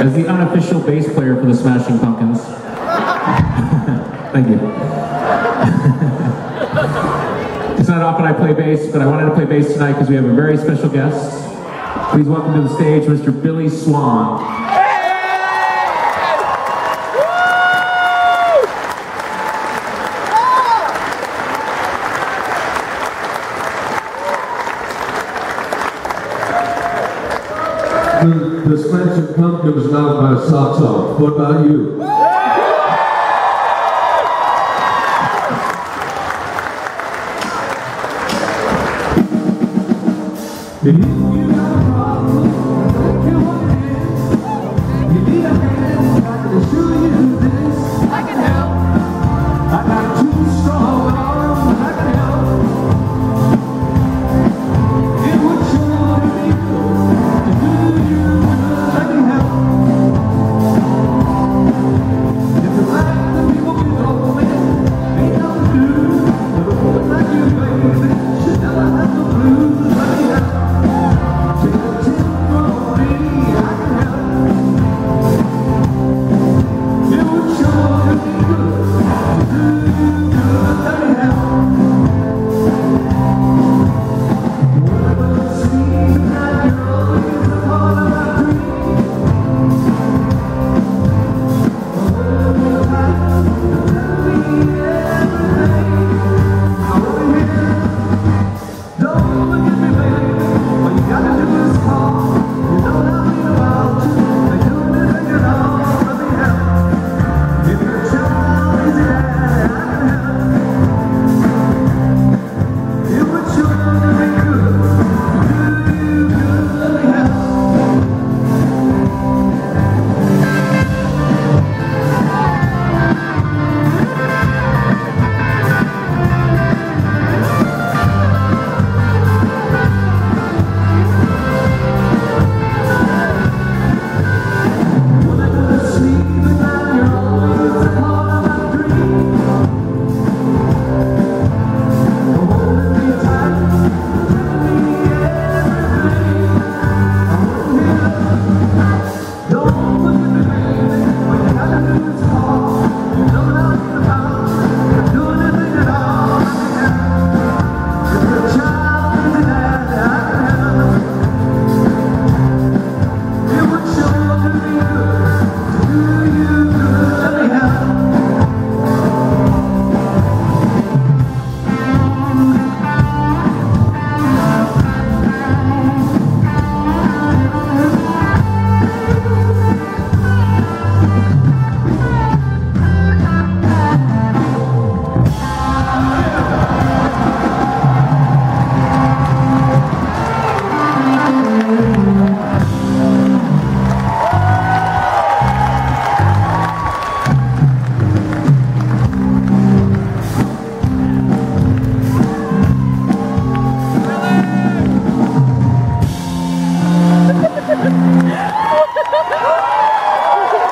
as the unofficial bass player for the Smashing Pumpkins. Thank you. It's not often I play bass, but I wanted to play bass tonight because we have a very special guest. Please welcome to the stage Mr. Billy Swan. The Smashing Pumpkins knocked my socks off. What about you? Did you